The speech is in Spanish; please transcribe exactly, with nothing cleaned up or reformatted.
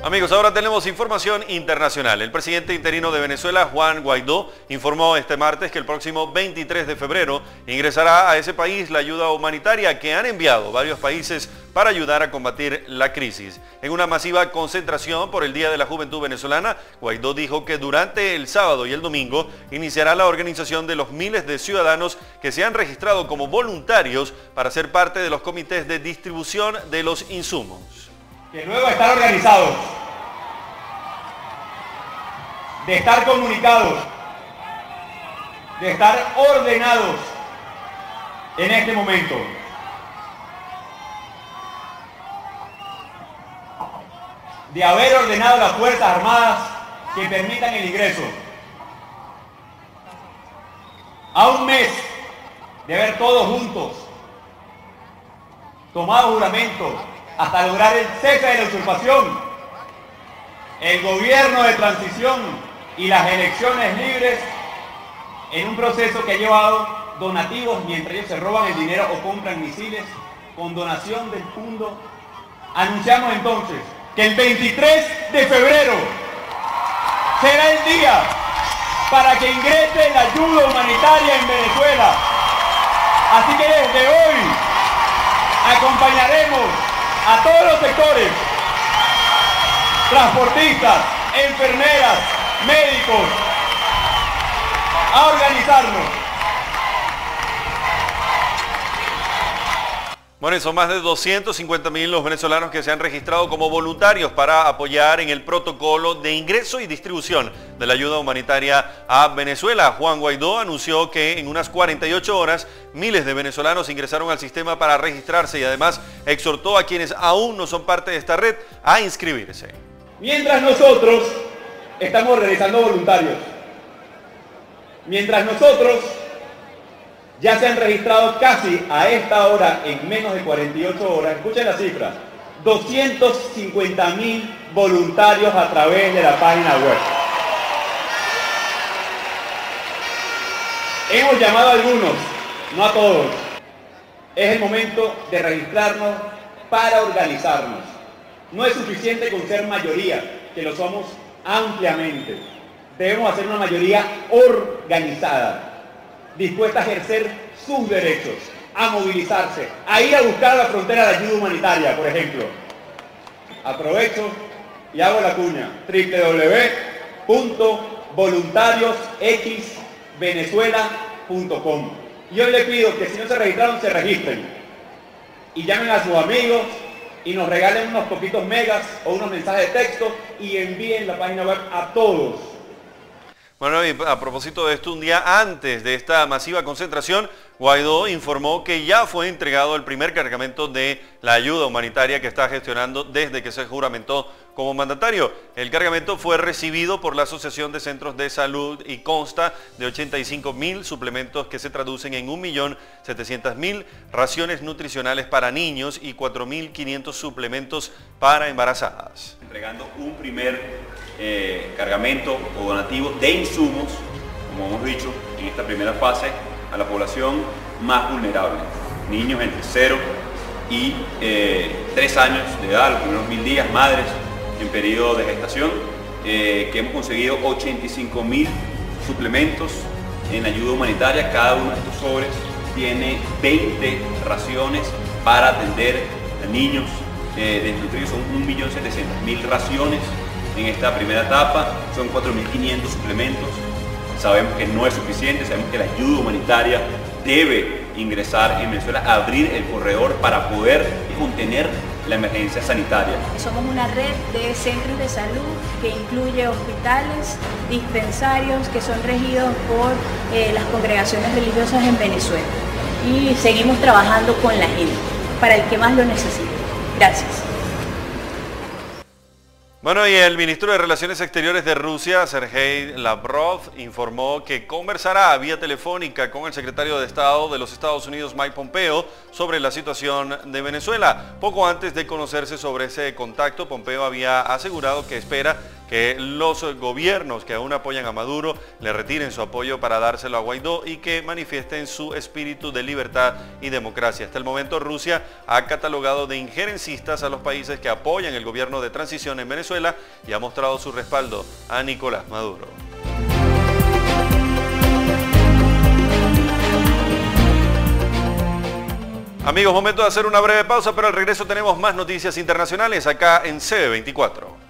Amigos, ahora tenemos información internacional. El presidente interino de Venezuela, Juan Guaidó, informó este martes que el próximo veintitrés de febrero ingresará a ese país la ayuda humanitaria que han enviado varios países para ayudar a combatir la crisis. En una masiva concentración por el Día de la Juventud Venezolana, Guaidó dijo que durante el sábado y el domingo iniciará la organización de los miles de ciudadanos que se han registrado como voluntarios para ser parte de los comités de distribución de los insumos. Que luego de estar organizados, de estar comunicados, de estar ordenados en este momento, de haber ordenado las Fuerzas Armadas que permitan el ingreso, a un mes de haber todos juntos tomado juramento hasta lograr el cese de la usurpación, el gobierno de transición y las elecciones libres, en un proceso que ha llevado donativos mientras ellos se roban el dinero o compran misiles con donación del fondo. Anunciamos entonces que el veintitrés de febrero será el día para que ingrese la ayuda humanitaria en Venezuela. Así que desde hoy acompañaremos a todos los sectores, transportistas, enfermeras, médicos, a organizarnos. Bueno, son más de doscientos cincuenta mil los venezolanos que se han registrado como voluntarios para apoyar en el protocolo de ingreso y distribución de la ayuda humanitaria a Venezuela. Juan Guaidó anunció que en unas cuarenta y ocho horas miles de venezolanos ingresaron al sistema para registrarse y además exhortó a quienes aún no son parte de esta red a inscribirse. Mientras nosotros estamos realizando voluntarios, mientras nosotros ya se han registrado casi a esta hora, en menos de cuarenta y ocho horas, escuchen la cifra, doscientos cincuenta mil voluntarios a través de la página web. Hemos llamado a algunos, no a todos. Es el momento de registrarnos para organizarnos. No es suficiente con ser mayoría, que lo somos ampliamente. Debemos hacer una mayoría organizada, dispuesta a ejercer sus derechos, a movilizarse, a ir a buscar la frontera de ayuda humanitaria, por ejemplo. Aprovecho y hago la cuña, doble u doble u doble u punto voluntarios x venezuela punto com. Yo les pido que si no se registraron, se registren y llamen a sus amigos y nos regalen unos poquitos megas o unos mensajes de texto y envíen la página web a todos. Bueno, y a propósito de esto, un día antes de esta masiva concentración, Guaidó informó que ya fue entregado el primer cargamento de la ayuda humanitaria que está gestionando desde que se juramentó como mandatario. El cargamento fue recibido por la Asociación de Centros de Salud y consta de ochenta y cinco mil suplementos que se traducen en un millón setecientos mil raciones nutricionales para niños y cuatro mil quinientos suplementos para embarazadas. Entregando un primer eh, cargamento o donativo de insumos, como hemos dicho, en esta primera fase, a la población más vulnerable, niños entre cero y tres años de edad, los primeros mil días, madres en periodo de gestación, eh, que hemos conseguido ochenta y cinco mil suplementos en ayuda humanitaria. Cada uno de estos sobres tiene veinte raciones para atender a niños eh, desnutridos. Son un millón setecientos mil raciones en esta primera etapa, son cuatro mil quinientos suplementos. Sabemos que no es suficiente, sabemos que la ayuda humanitaria debe ingresar en Venezuela, abrir el corredor para poder contener la emergencia sanitaria. Somos una red de centros de salud que incluye hospitales, dispensarios que son regidos por eh, las congregaciones religiosas en Venezuela. Y seguimos trabajando con la gente, para el que más lo necesite. Gracias. Bueno, y el ministro de Relaciones Exteriores de Rusia, Sergei Lavrov, informó que conversará vía telefónica con el secretario de Estado de los Estados Unidos, Mike Pompeo, sobre la situación de Venezuela. Poco antes de conocerse sobre ese contacto, Pompeo había asegurado que espera que los gobiernos que aún apoyan a Maduro le retiren su apoyo para dárselo a Guaidó y que manifiesten su espíritu de libertad y democracia. Hasta el momento Rusia ha catalogado de injerencistas a los países que apoyan el gobierno de transición en Venezuela y ha mostrado su respaldo a Nicolás Maduro. Amigos, momento de hacer una breve pausa, pero al regreso tenemos más noticias internacionales acá en C B veinticuatro.